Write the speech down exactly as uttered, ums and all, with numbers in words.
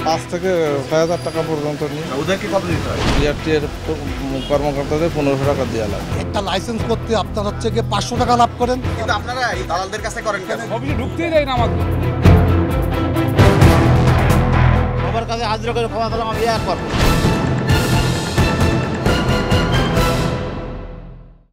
পাঁচ থেকে ছয় হাজার টাকা পর্যন্ত নিই। ওদেরকে কত দিতে হয়? বিআরটি এর কর্মকর্তাদের পনেরোশো টাকা দেওয়া লাগে। একটা লাইসেন্স করতে আপনার হচ্ছে গিয়ে পাঁচশো টাকা লাভ করেন, কিন্তু আপনারা এই দালালদের কাছে করেন কেন? অফিসে ঢুকতেই দেয় না আমাকে। সবার কাছে হাজিরা করে ক্ষমা করলাম, আমি এক করবো।